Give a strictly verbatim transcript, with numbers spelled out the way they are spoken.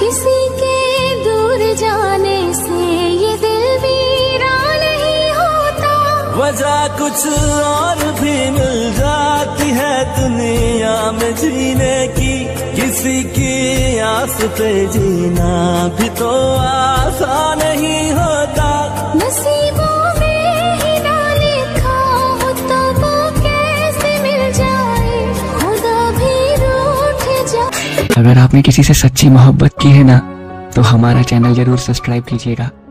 किसी के दूर जाने से ये दिल वीरान नहीं होता। वजह कुछ और भी मिल जाती है दुनिया में जीने की, किसी की आस पे जीना भी तो आसान नहीं होता। नसीबों में ही ना लिखा हो तो वो कैसे मिल जाए, खुदा भी रूठ जाए। अगर आपने किसी से सच्ची मोहब्बत की है ना, तो हमारा चैनल जरूर सब्सक्राइब कीजिएगा।